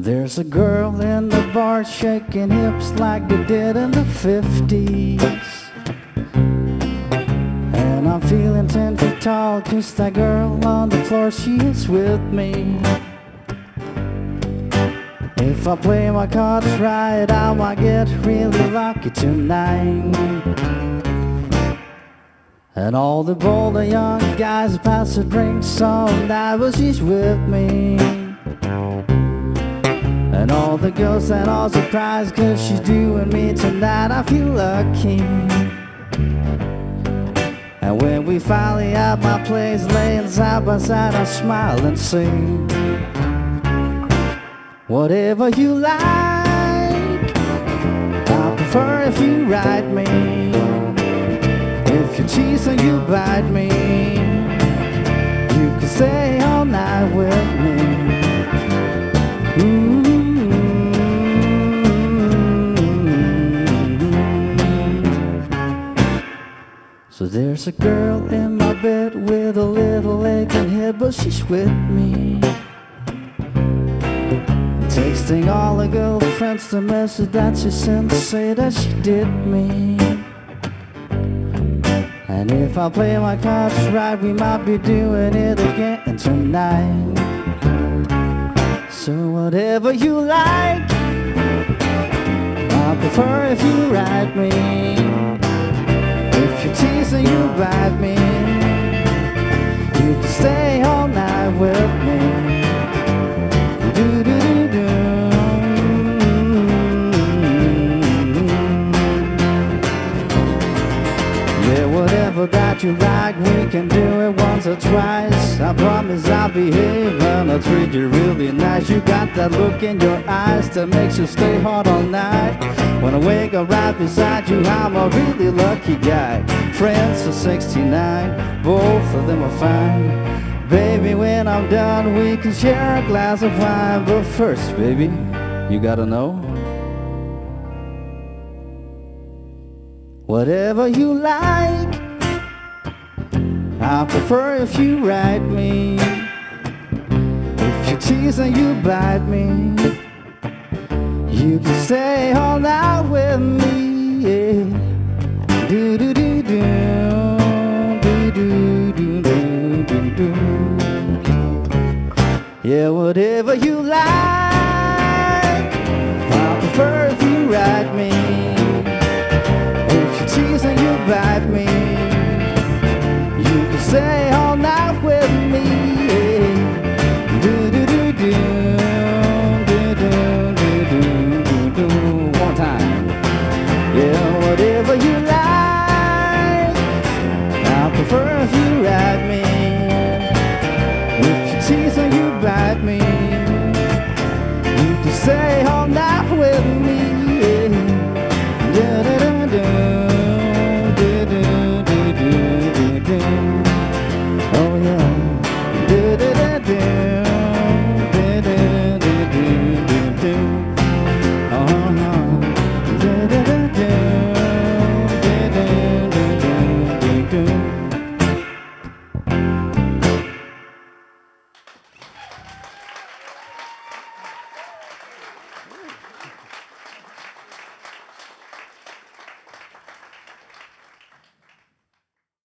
There's a girl in the bar shaking hips like they did in the 50s. And I'm feeling 10 feet tall, 'cause that girl on the floor, she is with me. If I play my cards right, I might get really lucky tonight. And all the bolder young guys pass the drinks all night, but she's with me. And all the girls that are surprised, 'cause she's doing me tonight, I feel lucky. And when we finally at my place, laying side by side, I smile and sing. Whatever you like, I prefer if you ride me. If you cheese and you bite me, you can stay all night with me. So there's a girl in my bed with a little aching head, but she's with me. Texting all her girlfriends the message that she sent to say that she did me. And if I play my cards right, we might be doing it again tonight. So whatever you like, I prefer if you ride me. If you tease and you bite me, you can stay all night with me. Do-do-do-do. Yeah, whatever that you like, we can do it once or twice. I promise I'll behave and I'll treat you really nice. You got that look in your eyes that makes you stay hard all night. When I wake up right beside you, I'm a really lucky guy. Friends are 69, both of them are fine. Baby, when I'm done, we can share a glass of wine. But first, baby, you gotta know, whatever you like, I prefer if you ride me. If you tease and you bite me, you can stay all night with me. Yeah. Do do do do do do do do do. Yeah, whatever you like, I prefer if you ride me. If you tease and you bite me, you can stay all night with me. Yeah. Do do do do do do do do do. One time. Yeah, whatever you like, I prefer if you ride me. If you tease and you bite me, you can stay all night with me. Yeah. Da, da, da, da, da, da, da, da, da. Oh yeah. Da, da, da, da.